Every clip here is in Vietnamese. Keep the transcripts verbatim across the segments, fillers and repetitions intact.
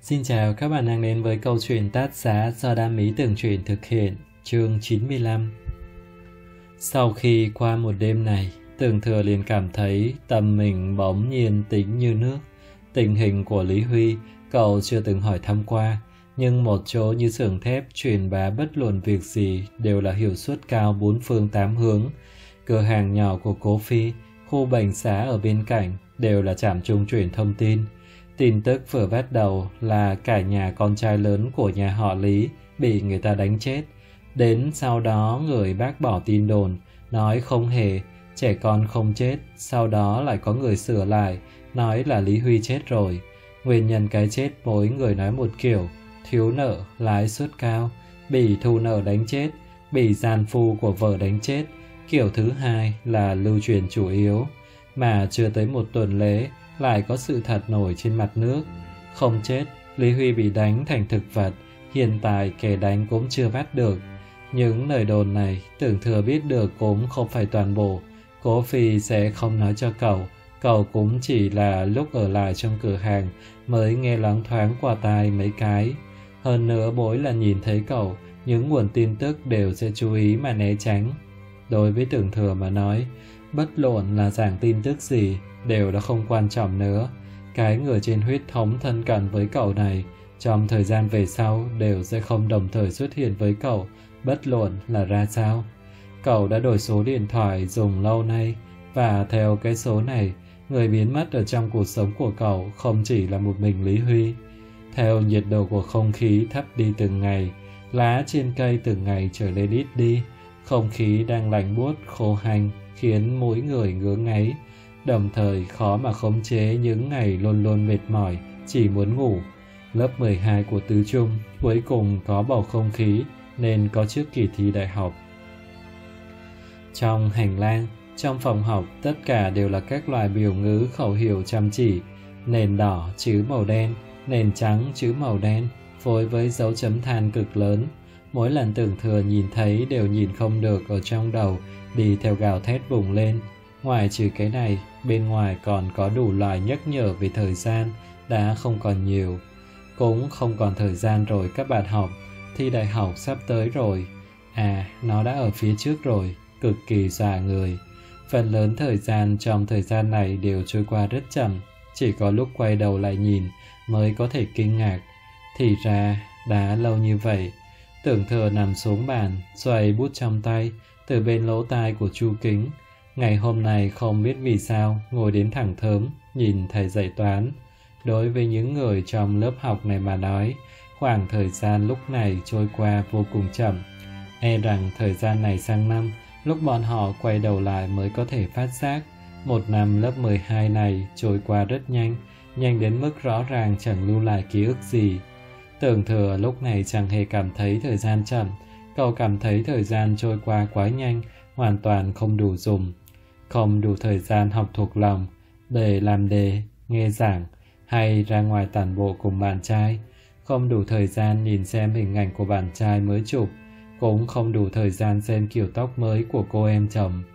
Xin chào, các bạn đang đến với câu chuyện Tát Giá do Đam Mỹ Tưởng Truyện thực hiện, chương chín mươi lăm. Sau khi qua một đêm này, Tưởng Thừa liền cảm thấy tâm mình bỗng nhiên tĩnh như nước. Tình hình của Lý Huy, cậu chưa từng hỏi thăm qua, nhưng một chỗ như xưởng thép truyền bá bất luận việc gì đều là hiệu suất cao bốn phương tám hướng. Cửa hàng nhỏ của Cố Phi, khu bệnh xá ở bên cạnh đều là trạm trung chuyển thông tin. Tin tức vừa bắt đầu là cả nhà con trai lớn của nhà họ Lý bị người ta đánh chết. Đến sau đó người bác bỏ tin đồn, nói không hề, trẻ con không chết. Sau đó lại có người sửa lại, nói là Lý Huy chết rồi. Nguyên nhân cái chết mỗi người nói một kiểu: thiếu nợ, lãi suất cao, bị thu nợ đánh chết, bị gian phu của vợ đánh chết. Kiểu thứ hai là lưu truyền chủ yếu. Mà chưa tới một tuần lễ, lại có sự thật nổi trên mặt nước. Không chết, Lý Huy bị đánh thành thực vật, hiện tại kẻ đánh cũng chưa bắt được. Những lời đồn này Tưởng Thừa biết được cũng không phải toàn bộ. Cố Phi sẽ không nói cho cậu, cậu cũng chỉ là lúc ở lại trong cửa hàng mới nghe loáng thoáng qua tai mấy cái. Hơn nữa mỗi lần nhìn thấy cậu, những nguồn tin tức đều sẽ chú ý mà né tránh. Đối với Tưởng Thừa mà nói, bất luận là giảng tin tức gì đều đã không quan trọng nữa. Cái người trên huyết thống thân cận với cậu này trong thời gian về sau đều sẽ không đồng thời xuất hiện với cậu, bất luận là ra sao. Cậu đã đổi số điện thoại dùng lâu nay, và theo cái số này, người biến mất ở trong cuộc sống của cậu không chỉ là một mình Lý Huy. Theo nhiệt độ của không khí thấp đi từng ngày, lá trên cây từng ngày trở nên ít đi, không khí đang lạnh buốt khô hanh khiến mỗi người ngứa ngáy, đồng thời khó mà khống chế những ngày luôn luôn mệt mỏi, chỉ muốn ngủ. Lớp mười hai của tứ trung cuối cùng có bầu không khí nên có trước kỳ thi đại học. Trong hành lang, trong phòng học, tất cả đều là các loại biểu ngữ khẩu hiệu chăm chỉ. Nền đỏ chữ màu đen, nền trắng chữ màu đen, phối với dấu chấm than cực lớn. Mỗi lần Tưởng Thừa nhìn thấy đều nhìn không được ở trong đầu, đi theo gào thét bùng lên. Ngoài trừ cái này, bên ngoài còn có đủ loại nhắc nhở về thời gian đã không còn nhiều. Cũng không còn thời gian rồi các bạn học, thi đại học sắp tới rồi. À, nó đã ở phía trước rồi, cực kỳ dọa người. Phần lớn thời gian trong thời gian này đều trôi qua rất chậm, chỉ có lúc quay đầu lại nhìn mới có thể kinh ngạc. Thì ra, đã lâu như vậy. Tưởng Thừa nằm xuống bàn, xoay bút trong tay, từ bên lỗ tai của Chu Kính. Ngày hôm nay không biết vì sao ngồi đến thẳng thớm, nhìn thầy dạy toán. Đối với những người trong lớp học này mà nói, khoảng thời gian lúc này trôi qua vô cùng chậm. E rằng thời gian này sang năm, lúc bọn họ quay đầu lại mới có thể phát giác. Một năm lớp mười hai này trôi qua rất nhanh, nhanh đến mức rõ ràng chẳng lưu lại ký ức gì. Tưởng Thừa lúc này chẳng hề cảm thấy thời gian chậm, cậu cảm thấy thời gian trôi qua quá nhanh, hoàn toàn không đủ dùng. Không đủ thời gian học thuộc lòng, để làm đề, nghe giảng, hay ra ngoài tản bộ cùng bạn trai. Không đủ thời gian nhìn xem hình ảnh của bạn trai mới chụp, cũng không đủ thời gian xem kiểu tóc mới của cô em chồng.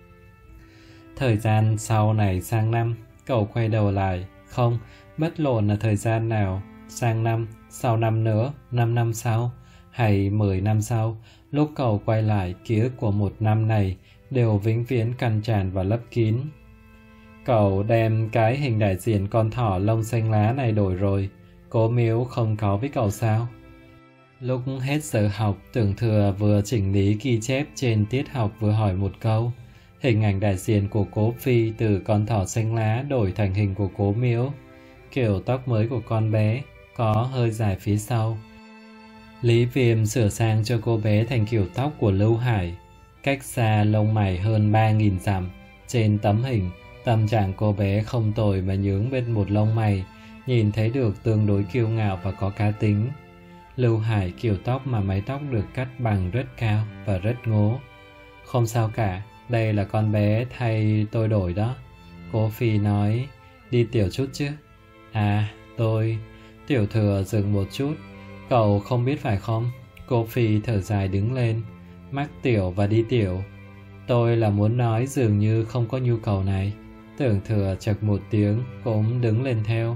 Thời gian sau này sang năm, cậu quay đầu lại, không, bất luận là thời gian nào, sang năm, sau năm nữa, năm năm sau, hay mười năm sau, lúc cậu quay lại, ký ức của một năm này đều vĩnh viễn căn tràn và lấp kín. Cậu đem cái hình đại diện con thỏ lông xanh lá này đổi rồi, Cố Miếu không có với cậu sao? Lúc hết giờ học, Tưởng Thừa vừa chỉnh lý ghi chép trên tiết học vừa hỏi một câu. Hình ảnh đại diện của Cố Phi từ con thỏ xanh lá đổi thành hình của Cố Miếu. Kiểu tóc mới của con bé có hơi dài phía sau. Lý Viêm sửa sang cho cô bé thành kiểu tóc của Lưu Hải, cách xa lông mày hơn ba nghìn dặm. Trên tấm hình, tâm trạng cô bé không tồi mà nhướng bên một lông mày, nhìn thấy được tương đối kiêu ngạo và có cá tính. Lưu Hải kiểu tóc mà mái tóc được cắt bằng rất cao và rất ngố. Không sao cả, đây là con bé thay tôi đổi đó. Cố Phi nói, đi tiểu chút chứ? À, tôi... Tiểu Thừa dừng một chút. Cậu không biết phải không? Cô Phi thở dài đứng lên. Mắc tiểu và đi tiểu. Tôi là muốn nói dường như không có nhu cầu này. Tưởng Thừa chật một tiếng cũng đứng lên theo.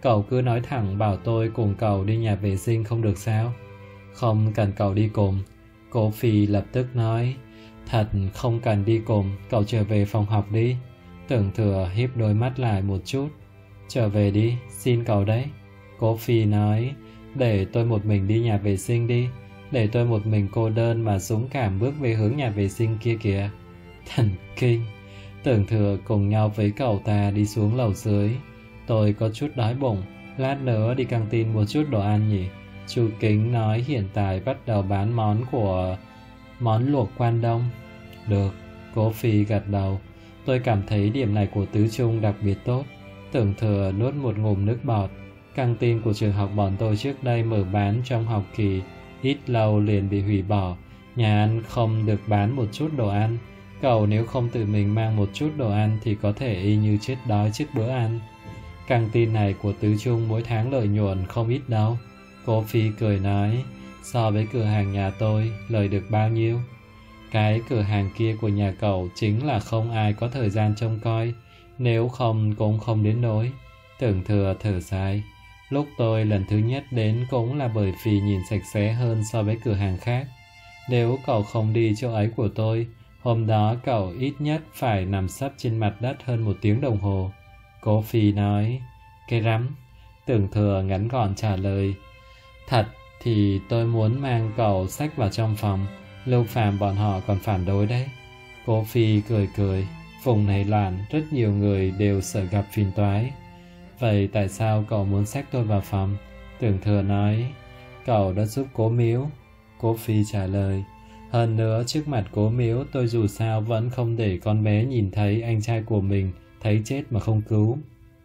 Cậu cứ nói thẳng bảo tôi cùng cậu đi nhà vệ sinh không được sao? Không cần cậu đi cùng. Cô Phi lập tức nói. Thật không cần đi cùng, cậu trở về phòng học đi. Tưởng Thừa híp đôi mắt lại một chút. Trở về đi, xin cậu đấy. Cô Phi nói. Để tôi một mình đi nhà vệ sinh đi. Để tôi một mình cô đơn mà dũng cảm bước về hướng nhà vệ sinh kia kìa. Thần kinh. Tưởng Thừa cùng nhau với cậu ta đi xuống lầu dưới. Tôi có chút đói bụng, lát nữa đi căng tin mua chút đồ ăn nhỉ. Chú Kính nói hiện tại bắt đầu bán món của món luộc Quan Đông. Được, Cố Phi gật đầu. Tôi cảm thấy điểm này của Tứ Trung đặc biệt tốt. Tưởng Thừa nuốt một ngụm nước bọt. Căng tin của trường học bọn tôi trước đây mở bán trong học kỳ, ít lâu liền bị hủy bỏ. Nhà ăn không được bán một chút đồ ăn. Cậu nếu không tự mình mang một chút đồ ăn thì có thể y như chết đói trước bữa ăn. Căng tin này của Tứ Trung mỗi tháng lợi nhuận không ít đâu. Cô Phi cười nói. So với cửa hàng nhà tôi, lời được bao nhiêu? Cái cửa hàng kia của nhà cậu chính là không ai có thời gian trông coi. Nếu không cũng không đến nỗi. Tưởng Thừa thở dài. Lúc tôi lần thứ nhất đến cũng là bởi vì nhìn sạch sẽ hơn so với cửa hàng khác. Nếu cậu không đi chỗ ấy của tôi, hôm đó cậu ít nhất phải nằm sấp trên mặt đất hơn một tiếng đồng hồ. Cô Phi nói. Cái rắm. Tưởng Thừa ngắn gọn trả lời. Thật thì tôi muốn mang cậu xách vào trong phòng. Lưu Phàm bọn họ còn phản đối đấy. Cô Phi cười cười. Vùng này loạn, rất nhiều người đều sợ gặp phiền toái. Vậy tại sao cậu muốn xách tôi vào phòng? Tưởng Thừa nói. Cậu đã giúp Cố Miếu. Cô Phi trả lời. Hơn nữa trước mặt Cố Miếu tôi dù sao vẫn không để con bé nhìn thấy anh trai của mình thấy chết mà không cứu.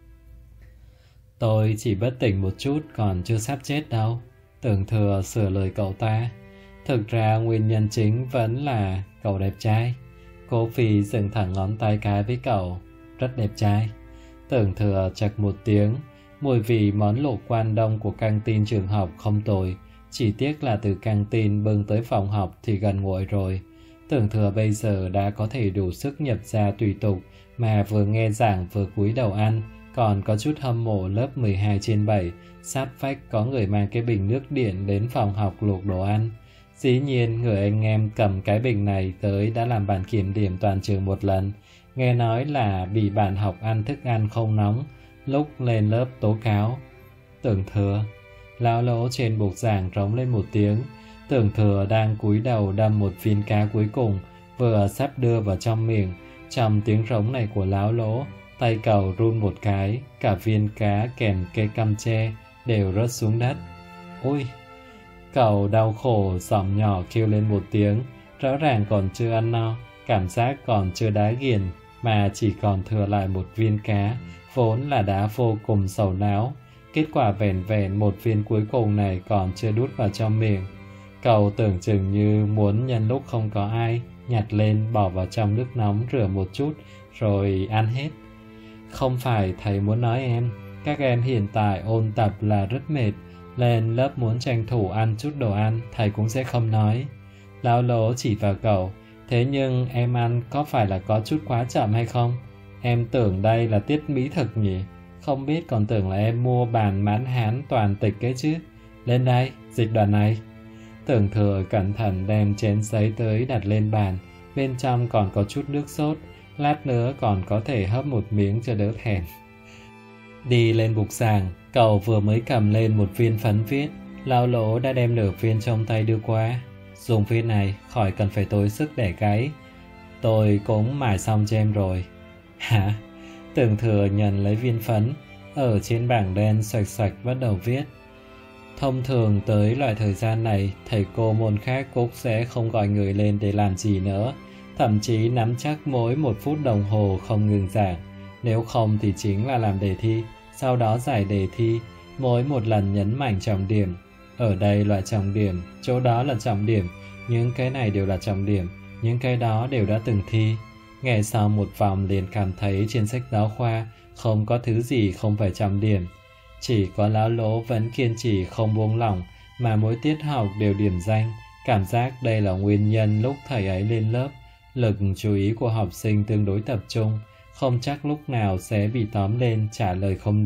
Tôi chỉ bất tỉnh một chút còn chưa sắp chết đâu. Tưởng Thừa sửa lời cậu ta. Thực ra nguyên nhân chính vẫn là cậu đẹp trai. Cố Phi dựng thẳng ngón tay cái với cậu. Rất đẹp trai. Tưởng Thừa chật một tiếng. Mùi vị món luộc Quan Đông của căng tin trường học không tồi. Chỉ tiếc là từ căng tin bưng tới phòng học thì gần nguội rồi. Tưởng Thừa bây giờ đã có thể đủ sức nhập ra tùy tục, mà vừa nghe giảng vừa cúi đầu ăn. Còn có chút hâm mộ lớp mười hai trên bảy, sát vách có người mang cái bình nước điện đến phòng học luộc đồ ăn. Dĩ nhiên người anh em cầm cái bình này tới đã làm bản kiểm điểm toàn trường một lần. Nghe nói là bị bạn học ăn thức ăn không nóng, lúc lên lớp tố cáo. Tưởng Thừa. Lão Lỗ trên bục giảng rống lên một tiếng. Tưởng Thừa đang cúi đầu đâm một viên cá cuối cùng, vừa sắp đưa vào trong miệng. Trong tiếng rống này của Lão Lỗ, tay cậu run một cái, cả viên cá kèm cây căm tre đều rớt xuống đất. Ôi! Cậu đau khổ giọng nhỏ kêu lên một tiếng. Rõ ràng còn chưa ăn no, cảm giác còn chưa đá ghiền, mà chỉ còn thừa lại một viên cá, vốn là đã vô cùng sầu não. Kết quả vẻn vẹn một viên cuối cùng này còn chưa đút vào trong miệng. Cậu tưởng chừng như muốn nhân lúc không có ai, nhặt lên bỏ vào trong nước nóng rửa một chút, rồi ăn hết. Không phải thầy muốn nói em, các em hiện tại ôn tập là rất mệt, lên lớp muốn tranh thủ ăn chút đồ ăn, thầy cũng sẽ không nói. Lão Lỗ chỉ vào cậu. Thế nhưng em ăn có phải là có chút quá chậm hay không? Em tưởng đây là tiết mỹ thực nhỉ? Không biết còn tưởng là em mua bàn mãn hán toàn tịch cái chứ. Lên đây, dịch đoạn này. Tưởng Thừa cẩn thận đem chén giấy tới đặt lên bàn. Bên trong còn có chút nước sốt. Lát nữa còn có thể hấp một miếng cho đỡ thèm. Đi lên bục giảng, cậu vừa mới cầm lên một viên phấn viết. Lão Lỗ đã đem nửa viên trong tay đưa qua. Dùng viên này khỏi cần phải tốn sức để gáy. Tôi cũng mài xong cho em rồi. Hả? Tưởng Thừa nhận lấy viên phấn. Ở trên bảng đen xoạch xoạch bắt đầu viết. Thông thường tới loại thời gian này, thầy cô môn khác cũng sẽ không gọi người lên để làm gì nữa. Thậm chí nắm chắc mỗi một phút đồng hồ không ngừng giảng. Nếu không thì chính là làm đề thi, sau đó giải đề thi, mỗi một lần nhấn mạnh trọng điểm. Ở đây loại trọng điểm, chỗ đó là trọng điểm, những cái này đều là trọng điểm, những cái đó đều đã từng thi. Nghe sau một vòng liền cảm thấy trên sách giáo khoa không có thứ gì không phải trọng điểm. Chỉ có Lão Lỗ vẫn kiên trì không buông lỏng, mà mỗi tiết học đều điểm danh. Cảm giác đây là nguyên nhân lúc thầy ấy lên lớp, lực chú ý của học sinh tương đối tập trung, không chắc lúc nào sẽ bị tóm lên trả lời không được,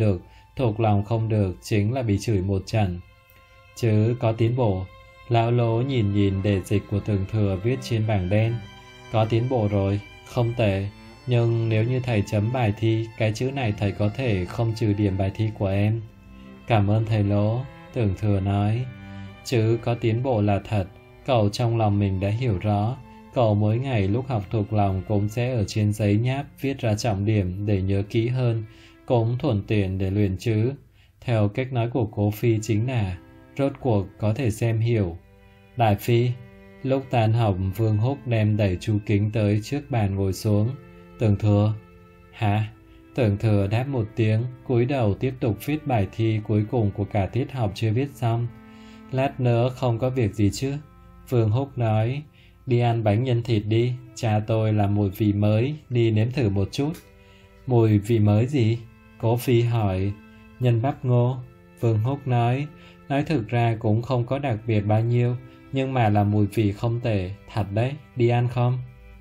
thuộc lòng không được chính là bị chửi một trận. Chứ có tiến bộ. Lão Lố nhìn nhìn đề dịch của Tưởng Thừa viết trên bảng đen. Có tiến bộ rồi, không tệ. Nhưng nếu như thầy chấm bài thi, cái chữ này thầy có thể không trừ điểm bài thi của em. Cảm ơn thầy Lố, Tưởng Thừa nói. Chứ có tiến bộ là thật, cậu trong lòng mình đã hiểu rõ. Cậu mỗi ngày lúc học thuộc lòng cũng sẽ ở trên giấy nháp viết ra trọng điểm để nhớ kỹ hơn, cũng thuận tiện để luyện chứ. Theo cách nói của Cố Phi chính là rốt cuộc có thể xem hiểu. Đại Phi, lúc tan học Vương Húc đem đẩy chú Kính tới trước bàn ngồi xuống. Tưởng Thừa, hả? Tưởng Thừa đáp một tiếng, cúi đầu tiếp tục viết bài thi cuối cùng của cả tiết học chưa viết xong. Lát nữa không có việc gì chứ? Vương Húc nói, đi ăn bánh nhân thịt đi, cha tôi làm mùi vị mới, đi nếm thử một chút. Mùi vị mới gì? Cố Phi hỏi. Nhân bắp ngô. Vương Húc nói, nói thực ra cũng không có đặc biệt bao nhiêu, nhưng mà là mùi vị không tệ, thật đấy, đi ăn không?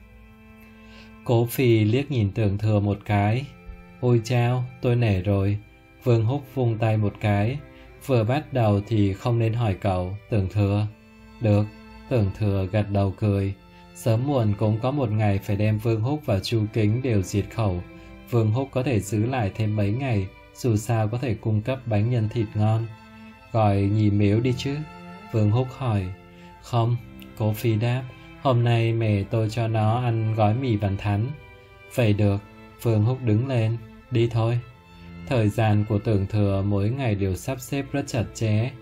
Cố Phi liếc nhìn Tưởng Thừa một cái. Ôi chao, tôi nể rồi. Vương Húc vung tay một cái. Vừa bắt đầu thì không nên hỏi cậu, Tưởng Thừa. Được, Tưởng Thừa gật đầu cười. Sớm muộn cũng có một ngày phải đem Vương Húc và Chu Kính đều diệt khẩu. Vương Húc có thể giữ lại thêm mấy ngày, dù sao có thể cung cấp bánh nhân thịt ngon. Gọi Nhì Miếu đi chứ? Vương Húc hỏi. Không, Cố Phi đáp. Hôm nay mẹ tôi cho nó ăn gói mì Văn Thắn. Vậy được. Vương Húc đứng lên. Đi thôi. Thời gian của Tưởng Thừa mỗi ngày đều sắp xếp rất chặt chẽ.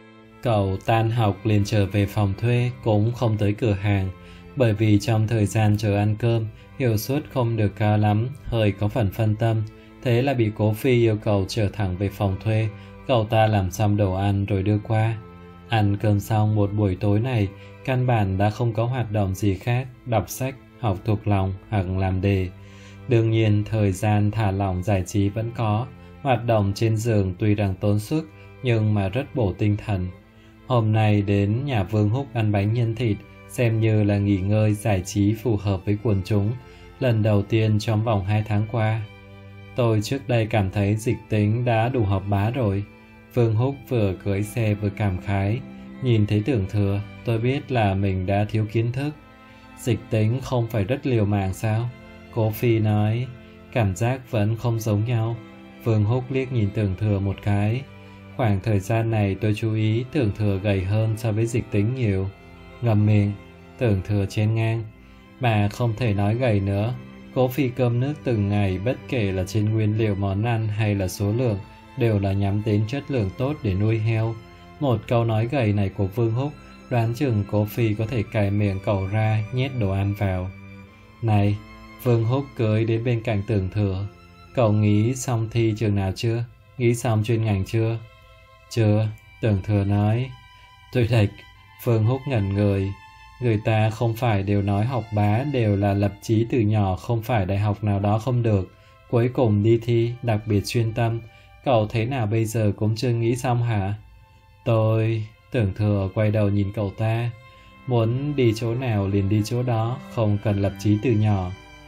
Cậu tan học liền trở về phòng thuê, cũng không tới cửa hàng. Bởi vì trong thời gian chờ ăn cơm, hiệu suất không được cao lắm, hơi có phần phân tâm. Thế là bị Cố Phi yêu cầu trở thẳng về phòng thuê. Cậu ta làm xong đồ ăn rồi đưa qua. Ăn cơm xong một buổi tối này, căn bản đã không có hoạt động gì khác, đọc sách, học thuộc lòng hoặc làm đề. Đương nhiên, thời gian thả lỏng giải trí vẫn có. Hoạt động trên giường tuy rằng tốn sức, nhưng mà rất bổ tinh thần. Hôm nay đến nhà Vương Húc ăn bánh nhân thịt, xem như là nghỉ ngơi giải trí phù hợp với quần chúng, lần đầu tiên trong vòng hai tháng qua. Tôi trước đây cảm thấy Dịch Tính đã đủ học bá rồi. Vương Húc vừa cưỡi xe vừa cảm khái. Nhìn thấy Tưởng Thừa, tôi biết là mình đã thiếu kiến thức. Dịch Tính không phải rất liều mạng sao? Cố Phi nói, cảm giác vẫn không giống nhau. Vương Húc liếc nhìn Tưởng Thừa một cái. Khoảng thời gian này tôi chú ý Tưởng Thừa gầy hơn so với Dịch Tính nhiều. Ngậm miệng, Tưởng Thừa chen ngang. Mà không thể nói gầy nữa. Cố Phi cơm nước từng ngày, bất kể là trên nguyên liệu món ăn hay là số lượng, đều là nhắm đến chất lượng tốt để nuôi heo. Một câu nói gầy này của Vương Húc, đoán chừng Cố Phi có thể cài miệng cậu ra, nhét đồ ăn vào. Này, Vương Húc cưới đến bên cạnh Tưởng Thừa. Cậu nghĩ xong thi trường nào chưa? Nghĩ xong chuyên ngành chưa? Chưa, Tưởng Thừa nói. Tôi địch. Vương Húc ngẩn người. Người ta không phải đều nói học bá đều là lập chí từ nhỏ, không phải đại học nào đó không được. Cuối cùng đi thi, đặc biệt chuyên tâm. Cậu thế nào bây giờ cũng chưa nghĩ xong hả? Tôi... Tưởng Thừa quay đầu nhìn cậu ta. Muốn đi chỗ nào liền đi chỗ đó, không cần lập chí từ nhỏ.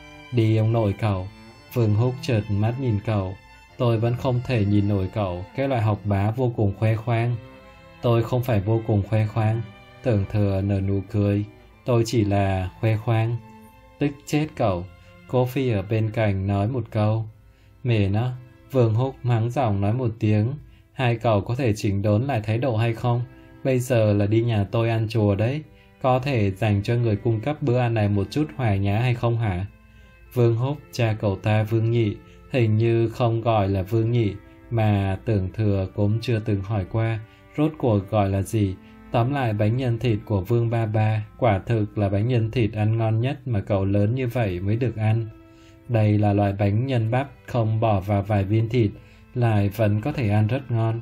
Đi ông nội cậu. Vương Húc chợt mắt nhìn cậu. Tôi vẫn không thể nhìn nổi cậu, cái loại học bá vô cùng khoe khoang. Tôi không phải vô cùng khoe khoang. Tưởng Thừa nở nụ cười. Tôi chỉ là khoe khoang. Tức chết cậu. Cố Phi ở bên cạnh nói một câu. Mẹ nó. Vương Húc mắng giọng nói một tiếng. Hai cậu có thể chỉnh đốn lại thái độ hay không? Bây giờ là đi nhà tôi ăn chùa đấy. Có thể dành cho người cung cấp bữa ăn này một chút hòa nhã hay không hả? Vương Húc, cha cậu ta Vương Nhị, hình như không gọi là Vương Nhị, mà Tưởng Thừa cũng chưa từng hỏi qua rốt cuộc gọi là gì. Tóm lại bánh nhân thịt của Vương Ba Ba quả thực là bánh nhân thịt ăn ngon nhất mà cậu lớn như vậy mới được ăn. Đây là loại bánh nhân bắp không bỏ vào vài viên thịt, lại vẫn có thể ăn rất ngon.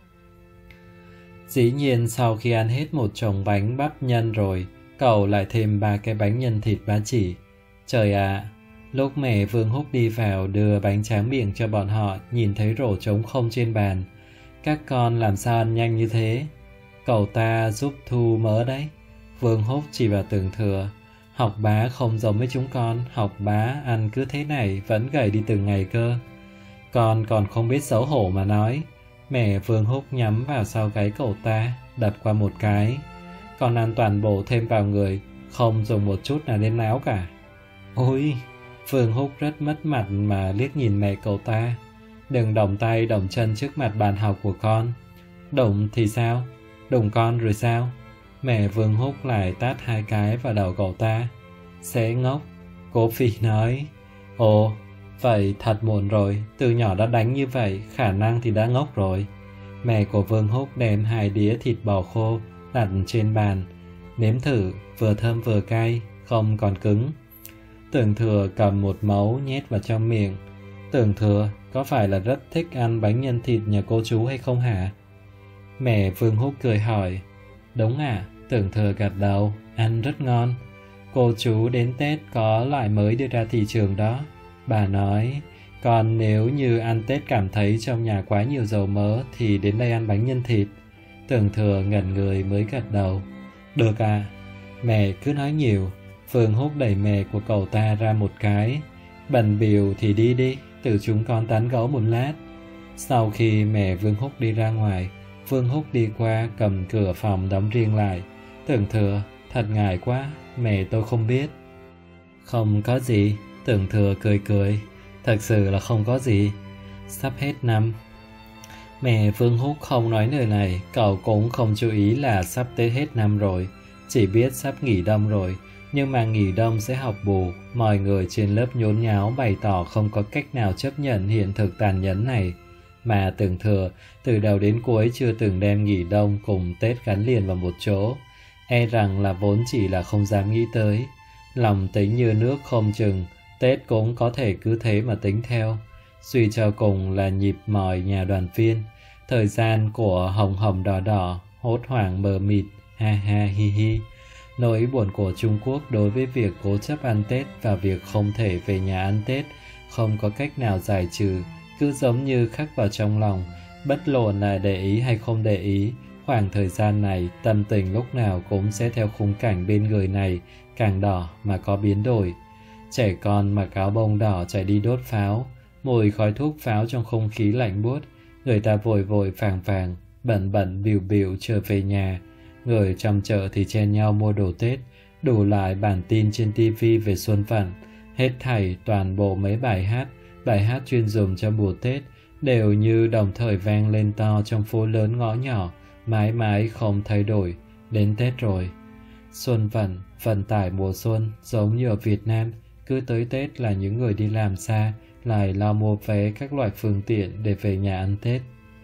Dĩ nhiên sau khi ăn hết một chồng bánh bắp nhân rồi, cậu lại thêm ba cái bánh nhân thịt ba chỉ. Trời ạ! À, lúc mẹ Vương Húc đi vào đưa bánh tráng miệng cho bọn họ, nhìn thấy rổ trống không trên bàn. Các con làm sao ăn nhanh như thế? Cậu ta giúp thu mỡ đấy. Vương Húc chỉ vào Tưởng Thừa. Học bá không giống với chúng con, học bá ăn cứ thế này vẫn gầy đi từng ngày cơ. Con còn không biết xấu hổ mà nói. Mẹ Vương Húc nhắm vào sau gáy cậu ta, đập qua một cái. Con ăn toàn bộ thêm vào người, không dùng một chút nào lên áo cả. Ôi! Vương Húc rất mất mặt mà liếc nhìn mẹ cậu ta. Đừng động tay động chân trước mặt bàn học của con. Đụng thì sao? Đụng con rồi sao? Mẹ Vương Húc lại tát hai cái vào đầu cậu ta. Sẽ ngốc. Cố Phi nói. Ồ, vậy thật muộn rồi. Từ nhỏ đã đánh như vậy, khả năng thì đã ngốc rồi. Mẹ của Vương Húc đem hai đĩa thịt bò khô đặt trên bàn. Nếm thử, vừa thơm vừa cay, không còn cứng. Tưởng Thừa cầm một mấu nhét vào trong miệng. Tưởng Thừa có phải là rất thích ăn bánh nhân thịt nhà cô chú hay không hả? Mẹ Vương Húc cười hỏi. Đúng à? Tưởng Thừa gật đầu, ăn rất ngon. Cô chú đến Tết có loại mới đưa ra thị trường đó. Bà nói, còn nếu như ăn Tết cảm thấy trong nhà quá nhiều dầu mỡ thì đến đây ăn bánh nhân thịt. Tưởng Thừa ngẩn người mới gật đầu. Được à? Mẹ cứ nói nhiều. Vương Húc đẩy mẹ của cậu ta ra một cái. Bận bịu thì đi đi, tự chúng con tán gẫu một lát. Sau khi mẹ Vương Húc đi ra ngoài, Vương Húc đi qua cầm cửa phòng đóng riêng lại. Tưởng Thừa, thật ngại quá, mẹ tôi không biết. Không có gì. Tưởng Thừa cười cười. Thật sự là không có gì. Sắp hết năm. Mẹ Vương Húc không nói lời này. Cậu cũng không chú ý là sắp tới hết năm rồi. Chỉ biết sắp nghỉ đông rồi. Nhưng mà nghỉ đông sẽ học bù. Mọi người trên lớp nhốn nháo bày tỏ không có cách nào chấp nhận hiện thực tàn nhẫn này. Mà Tưởng Thừa từ đầu đến cuối chưa từng đem nghỉ đông cùng Tết gắn liền vào một chỗ. E rằng là vốn chỉ là không dám nghĩ tới. Lòng tính như nước không chừng, Tết cũng có thể cứ thế mà tính theo. Suy cho cùng là nhịp mỏi nhà đoàn viên. Thời gian của hồng hồng đỏ đỏ, hốt hoảng mờ mịt, ha ha hi hi. Nỗi buồn của Trung Quốc đối với việc cố chấp ăn Tết và việc không thể về nhà ăn Tết không có cách nào giải trừ, cứ giống như khắc vào trong lòng. Bất luận là để ý hay không để ý, khoảng thời gian này tâm tình lúc nào cũng sẽ theo khung cảnh bên người này càng đỏ mà có biến đổi. Trẻ con mặc áo bông đỏ chạy đi đốt pháo, mùi khói thuốc pháo trong không khí lạnh buốt. Người ta vội vội vàng vàng, bận bận bìu bìu trở về nhà. Người trong chợ thì chen nhau mua đồ Tết, đủ lại bản tin trên tivi về Xuân Vận. Hết thảy toàn bộ mấy bài hát, bài hát chuyên dùng cho mùa Tết đều như đồng thời vang lên to trong phố lớn ngõ nhỏ, mãi mãi không thay đổi. Đến Tết rồi. Xuân Vận, vận tải mùa xuân giống như ở Việt Nam, cứ tới Tết là những người đi làm xa lại lo mua vé các loại phương tiện để về nhà ăn Tết.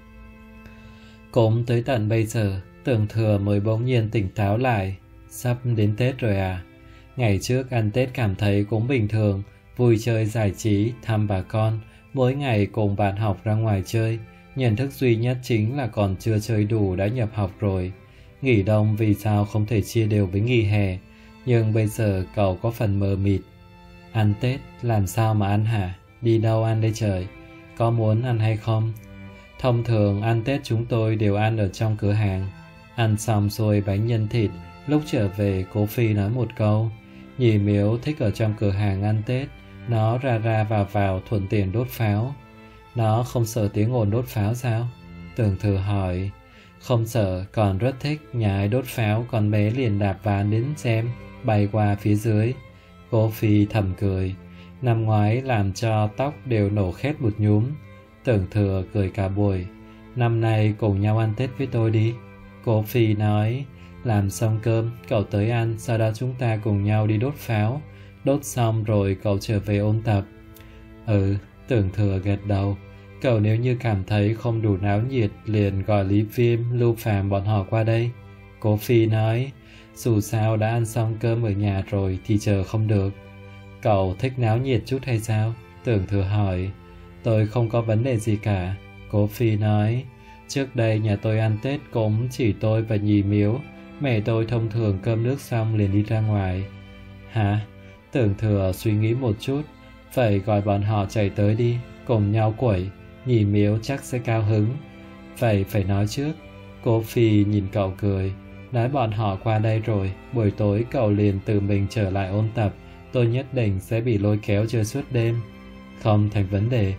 Cũng tới tận bây giờ, Tưởng Thừa mới bỗng nhiên tỉnh táo lại. Sắp đến Tết rồi à? Ngày trước ăn Tết cảm thấy cũng bình thường, vui chơi giải trí, thăm bà con, mỗi ngày cùng bạn học ra ngoài chơi. Nhận thức duy nhất chính là còn chưa chơi đủ đã nhập học rồi. Nghỉ đông vì sao không thể chia đều với nghỉ hè? Nhưng bây giờ cậu có phần mờ mịt. Ăn Tết làm sao mà ăn hả? Đi đâu ăn đây trời? Có muốn ăn hay không? Thông thường ăn Tết chúng tôi đều ăn ở trong cửa hàng. Ăn xong rồi bánh nhân thịt, lúc trở về Cố Phi nói một câu. Nhì Miếu thích ở trong cửa hàng ăn Tết, nó ra ra vào vào thuận tiện đốt pháo. Nó không sợ tiếng ồn đốt pháo sao? Tưởng Thừa hỏi. Không sợ, còn rất thích. Nhà ai đốt pháo con bé liền đạp ván đến xem, bay qua phía dưới. Cố Phi thầm cười. Năm ngoái làm cho tóc đều nổ khét một nhúm. Tưởng Thừa cười cả buổi. Năm nay cùng nhau ăn Tết với tôi đi. Cố Phi nói. Làm xong cơm, cậu tới ăn, sau đó chúng ta cùng nhau đi đốt pháo. Đốt xong rồi cậu trở về ôn tập. Ừ, Tưởng Thừa gật đầu. Cậu nếu như cảm thấy không đủ náo nhiệt liền gọi Lý Viêm, Lưu Phàm bọn họ qua đây. Cố Phi nói. Dù sao đã ăn xong cơm ở nhà rồi thì chờ không được. Cậu thích náo nhiệt chút hay sao? Tưởng Thừa hỏi. Tôi không có vấn đề gì cả. Cố Phi nói. Trước đây nhà tôi ăn Tết cũng chỉ tôi và Nhì Miếu. Mẹ tôi thông thường cơm nước xong liền đi ra ngoài. Hả? Tưởng Thừa suy nghĩ một chút. Vậy gọi bọn họ chạy tới đi, cùng nhau quẩy. Nhì Miếu chắc sẽ cao hứng. Vậy phải nói trước. Cố Phi nhìn cậu cười. Nói bọn họ qua đây rồi, buổi tối cậu liền tự mình trở lại ôn tập. Tôi nhất định sẽ bị lôi kéo chơi suốt đêm. Không thành vấn đề.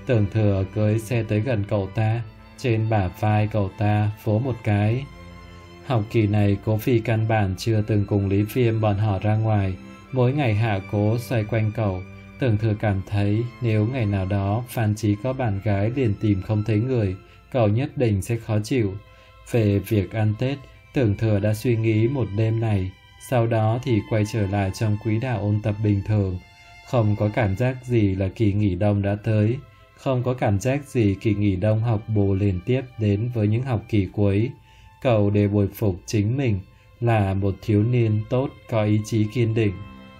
Tưởng Thừa cưới xe tới gần cậu ta, trên bả vai cậu ta vỗ một cái. Học kỳ này Cố Phi căn bản chưa từng cùng Lý Viêm bọn họ ra ngoài, mỗi ngày hạ cố xoay quanh cậu. Tưởng Thừa cảm thấy nếu ngày nào đó Phan Chí có bạn gái liền tìm không thấy người, cậu nhất định sẽ khó chịu. Về việc ăn Tết, Tưởng Thừa đã suy nghĩ một đêm này, sau đó thì quay trở lại trong quỹ đạo ôn tập bình thường. Không có cảm giác gì là kỳ nghỉ đông đã tới, không có cảm giác gì kỳ nghỉ đông học bù liên tiếp đến với những học kỳ cuối. Cậu đều bồi phục chính mình là một thiếu niên tốt có ý chí kiên định.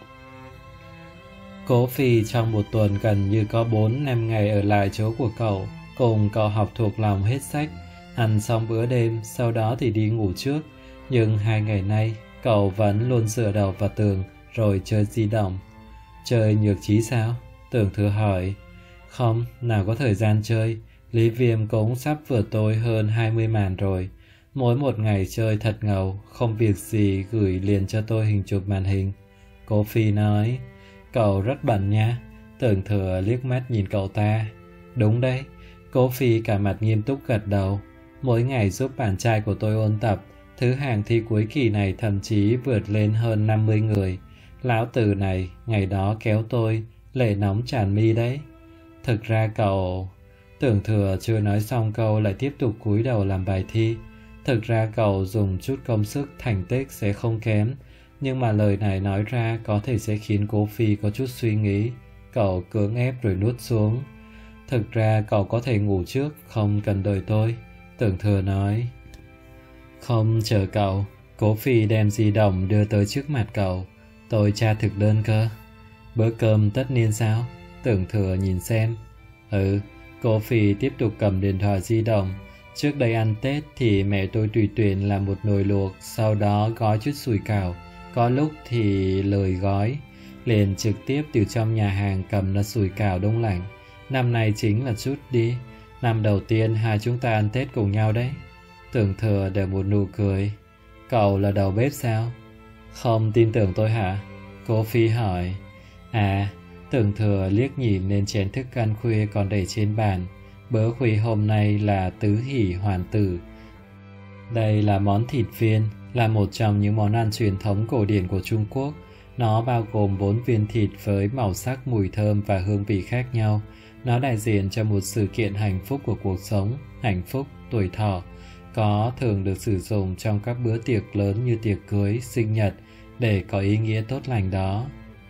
Cố Phi trong một tuần gần như có bốn năm ngày ở lại chỗ của cậu, cùng cậu học thuộc lòng hết sách, ăn xong bữa đêm, sau đó thì đi ngủ trước. Nhưng hai ngày nay, cậu vẫn luôn dựa đầu vào tường rồi chơi di động. Chơi nhược trí sao? Tưởng Thừa hỏi. Không, nào có thời gian chơi. Lý Viêm cũng sắp vượt tôi hơn hai mươi màn rồi. Mỗi một ngày chơi thật ngầu, không việc gì gửi liền cho tôi hình chụp màn hình. Cố Phi nói. Cậu rất bận nha. Tưởng Thừa liếc mắt nhìn cậu ta. Đúng đấy. Cố Phi cả mặt nghiêm túc gật đầu. Mỗi ngày giúp bạn trai của tôi ôn tập. Thứ hạng thi cuối kỳ này thậm chí vượt lên hơn năm mươi người. Lão tử này ngày đó kéo tôi lệ nóng tràn mi đấy. Thực ra cậu... Tưởng Thừa chưa nói xong câu lại tiếp tục cúi đầu làm bài thi. Thực ra cậu dùng chút công sức thành tích sẽ không kém, nhưng mà lời này nói ra có thể sẽ khiến Cố Phi có chút suy nghĩ. Cậu cưỡng ép rồi nuốt xuống. Thực ra cậu có thể ngủ trước, không cần đợi tôi. Tưởng Thừa nói. Không chờ cậu. Cố Phi đem di động đưa tới trước mặt cậu. Tôi tra thực đơn cơ. Bữa cơm tất niên sao? Tưởng Thừa nhìn xem. Ừ. Cố Phi tiếp tục cầm điện thoại di động. Trước đây ăn Tết thì mẹ tôi tùy tiện làm một nồi luộc, sau đó gói chút sủi cảo. Có lúc thì lười gói, liền trực tiếp từ trong nhà hàng cầm là sủi cảo đông lạnh. Năm nay chính là chút đi. Năm đầu tiên hai chúng ta ăn Tết cùng nhau đấy. Tưởng Thừa để một nụ cười. Cậu là đầu bếp sao? Không tin tưởng tôi hả? Cố Phi hỏi. À, Tưởng Thừa liếc nhìn lên chén thức ăn khuya còn để trên bàn. Bữa khuya hôm nay là tứ hỷ hoàn tử. Đây là món thịt viên, là một trong những món ăn truyền thống cổ điển của Trung Quốc. Nó bao gồm bốn viên thịt với màu sắc, mùi thơm và hương vị khác nhau. Nó đại diện cho một sự kiện hạnh phúc của cuộc sống, hạnh phúc, tuổi thọ. Có thường được sử dụng trong các bữa tiệc lớn như tiệc cưới, sinh nhật để có ý nghĩa tốt lành đó.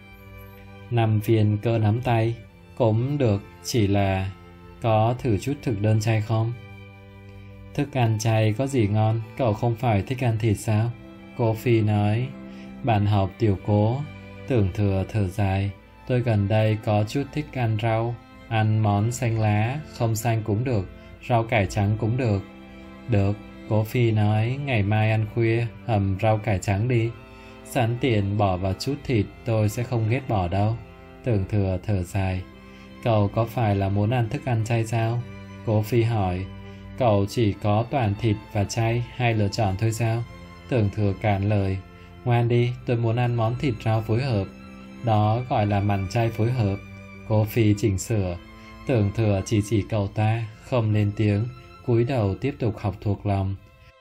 Năm viên cỡ nắm tay cũng được, chỉ là có thử chút thực đơn chay không? Thức ăn chay có gì ngon? Cậu không phải thích ăn thịt sao? Cố Phi nói. Bạn học Tiểu Cố. Tưởng Thừa thở dài. Tôi gần đây có chút thích ăn rau. Ăn món xanh lá, không xanh cũng được, rau cải trắng cũng được. Được, Cố Phi nói. Ngày mai ăn khuya hầm rau cải trắng đi. Sẵn tiện bỏ vào chút thịt, tôi sẽ không ghét bỏ đâu. Tưởng Thừa thở dài. Cậu có phải là muốn ăn thức ăn chay sao? Cố Phi hỏi. Cậu chỉ có toàn thịt và chay hai lựa chọn thôi sao? Tưởng Thừa cản lời. Ngoan đi, tôi muốn ăn món thịt rau phối hợp. Đó gọi là mặn chay phối hợp. Cố Phi chỉnh sửa. Tưởng Thừa chỉ chỉ cậu ta, không lên tiếng, cúi đầu tiếp tục học thuộc lòng.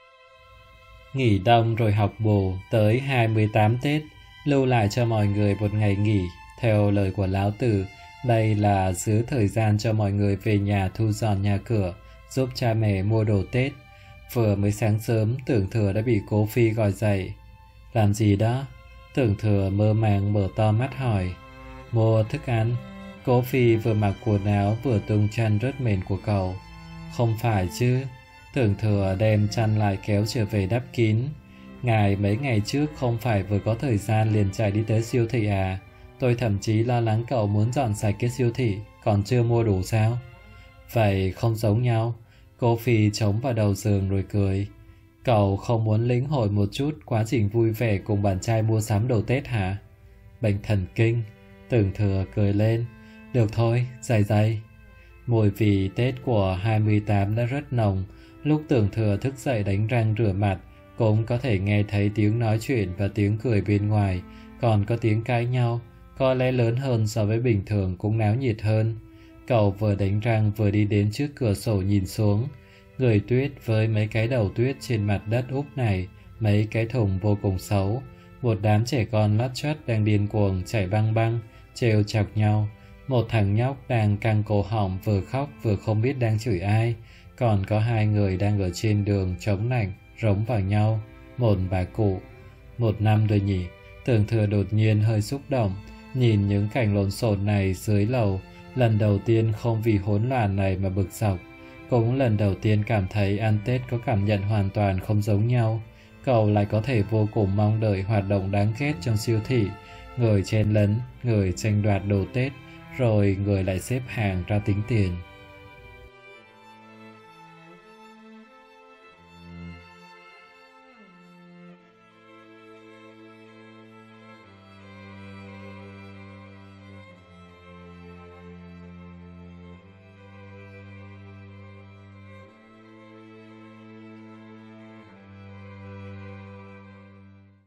Nghỉ đông rồi học bù tới hai mươi tám Tết, lưu lại cho mọi người một ngày nghỉ. Theo lời của Lão Tử, đây là giữ thời gian cho mọi người về nhà thu dọn nhà cửa, giúp cha mẹ mua đồ Tết. Vừa mới sáng sớm, Tưởng Thừa đã bị Cố Phi gọi dậy. Làm gì đó? Tưởng Thừa mơ màng mở to mắt hỏi. Mua thức ăn. Cố Phi vừa mặc quần áo vừa tung chăn rất mềm của cậu. Không phải chứ? Tưởng Thừa đem chăn lại kéo trở về đắp kín. Ngài mấy ngày trước không phải vừa có thời gian liền chạy đi tới siêu thị à? Tôi thậm chí lo lắng cậu muốn dọn sạch cái siêu thị, còn chưa mua đủ sao? Vậy không giống nhau. Cố Phi chống vào đầu giường rồi cười. Cậu không muốn lĩnh hội một chút quá trình vui vẻ cùng bạn trai mua sắm đồ Tết hả? Bệnh thần kinh. Tưởng Thừa cười lên. Được thôi, dày dày. Mùi vị Tết của hai mươi tám đã rất nồng. Lúc Tưởng Thừa thức dậy đánh răng rửa mặt, cũng có thể nghe thấy tiếng nói chuyện và tiếng cười bên ngoài, còn có tiếng cãi nhau, có lẽ lớn hơn so với bình thường, cũng náo nhiệt hơn. Cậu vừa đánh răng vừa đi đến trước cửa sổ nhìn xuống. Người tuyết với mấy cái đầu tuyết trên mặt đất úp này, mấy cái thùng vô cùng xấu. Một đám trẻ con lắt chắt đang điên cuồng chạy băng băng, trêu chọc nhau. Một thằng nhóc đang căng cổ họng vừa khóc vừa không biết đang chửi ai. Còn có hai người đang ở trên đường chống nạnh, rống vào nhau. Một bà cụ. Một năm rồi nhỉ? Tưởng Thừa đột nhiên hơi xúc động, nhìn những cảnh lộn xộn này dưới lầu. Lần đầu tiên không vì hỗn loạn này mà bực dọc. Cũng lần đầu tiên cảm thấy ăn Tết có cảm nhận hoàn toàn không giống nhau. Cậu lại có thể vô cùng mong đợi hoạt động đáng ghét trong siêu thị. Người chen lấn, người tranh đoạt đồ Tết, rồi người lại xếp hàng ra tính tiền.